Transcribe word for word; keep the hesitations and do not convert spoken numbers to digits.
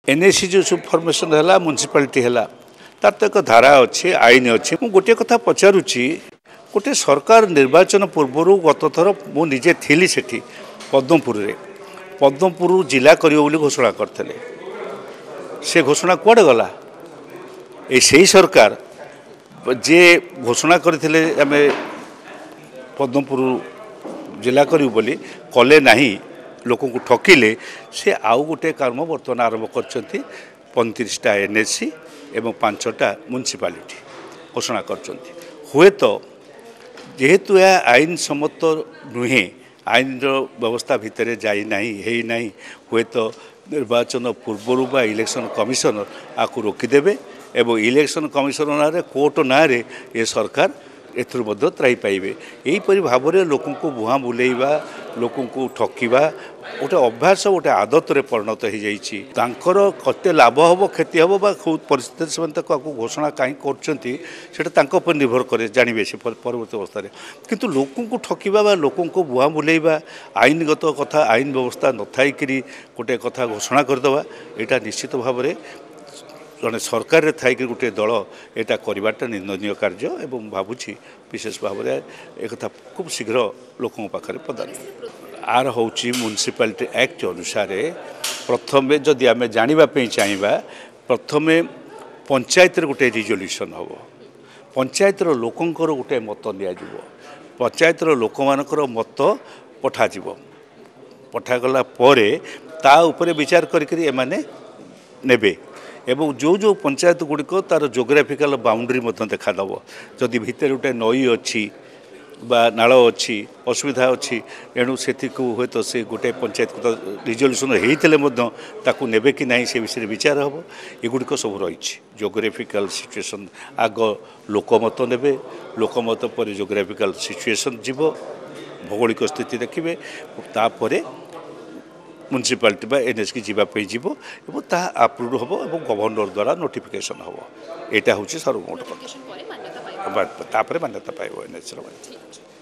NAC जो सब formation है म्युनिसिपालिटी है तार तो एक धारा अच्छी आईन अच्छी मु गोटे कथा पचारुची गोटे सरकार निर्वाचन पूर्व गत थर मुझे थी सेठी पद्मपुर रे पद्मपुर जिला करियो घोषणा करते से घोषणा कुआडे गला ए सही सरकार जे घोषणा करथिले आमे पद्मपुर जिला करियो बोली कले नाही लोक को ठकिले से आउ गोटे कर्म बर्तमान आरंभ कर पैंतीसटा एनएसी एवं पांचटा म्युनिसिपालिटी घोषणा कर हुए तो जेहेतु यह आईन सम्मत नुहे आईन व्यवस्था भितर जाई नाही हेई नाही हुए तो निर्वाचन पूर्व बा इलेक्शन कमिशनर आपको रोकीदेवे एवं इलेक्शन कमिशनर ना कोर्ट ना रे ये सरकार एथुर मध्य त्राई पाइबे यहीपरि भाव में लोक बुहा बुलेवा लोक ठकिबा गोटे अभ्यास गोटे आदत रे परिणत हो जाइए तांकर कते लाभ हम क्षति हम बा परिस्थिति से घोषणा कहीं कर निर्भर करे जानवे से परवर्त अवस्था किंतु लोक ठकिबा बा लोक बुहा बुलेवा आईनगत कथा आईन व्यवस्था न थाई गोटे कथा घोषणा करदवा यहाँ निश्चित भाव में जड़े सरकार थी गोटे दल यहाँ करवाटा निंदनीय कार्य एवं भावुची विशेष भाव में एक खूब शीघ्र लोकों पाखे प्रदान आर हूँ म्युनिसिपालिटी एक्ट अनुसार प्रथम जदि आम जानापी चाहिए प्रथम पंचायत गोटे रिजोल्यूशन हम पंचायत लोकंर गोटे मत नि पंचायत लोक मानकर मत पठाज पठागला ता उपरे विचार करी नेबे एवं जो जो पंचायत गुड़िक तार जोग्राफिकल बाउंड्री देखादब जदि भितर गोटे नई अच्छी बा नाल अच्छी असुविधा अच्छी एणु से हे तो से गोटे पंचायत को रिजोल्यूशन होते नेबे कि ना से विषय विचार हम एगुड़िक सब रही जोग्राफिकल सिचुएशन आग लोकमत ने लोकमत पर जोग्राफिकल सिचुएशन जीव भौगोलिक स्थिति देखिए तापर म्युनिसिपालिटी बा एनएस की जीवाई जीव और ता आप्रुव हम और गवर्नर द्वारा नोटिफिकेशन हम यहाँ हूँ सर्वमोट कथा मान्यता पाइब एनएस।